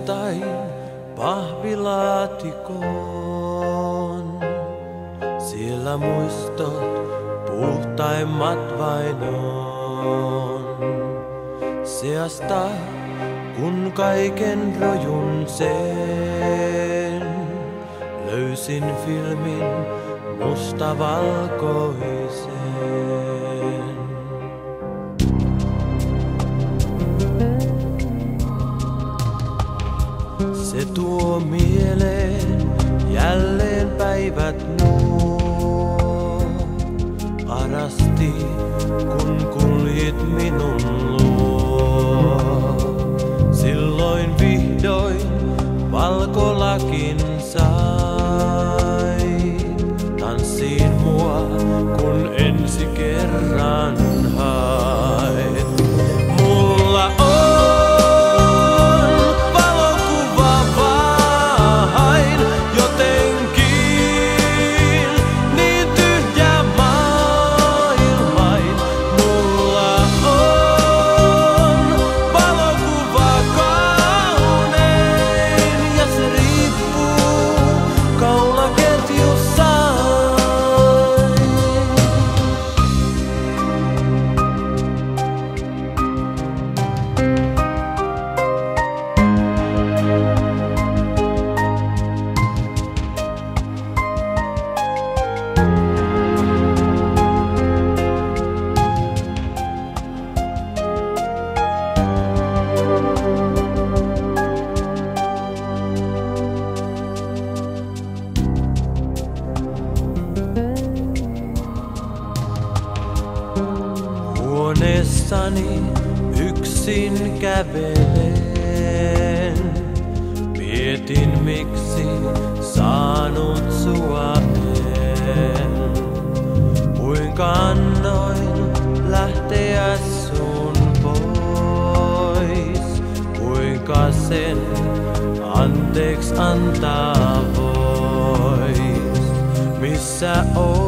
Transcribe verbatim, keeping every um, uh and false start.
mustain pahvilaatikon. Siellä muistot puhtaimmat vain on. Seasta kun kaiken rojun sen, löysin filmin mustavalkoisen. Se tuo mieleen jälleen päivät nuo. Arasti kun kuljit minun luo. Silloin vihdoin valkolakin sai. Tanssiin mua kun ensi kerran hait. Mulla on valokuva vain jotenkin niin tyhjä maailmain. Mulla on valokuva kaunein ja se riippuu kaulaketjussa. Huoneessani yksin kävelen. Mietin miksi saanut sua en. Kuinka annoin lähteä sun pois. Kuinka sen anteeksi antaa vois. Missä oot?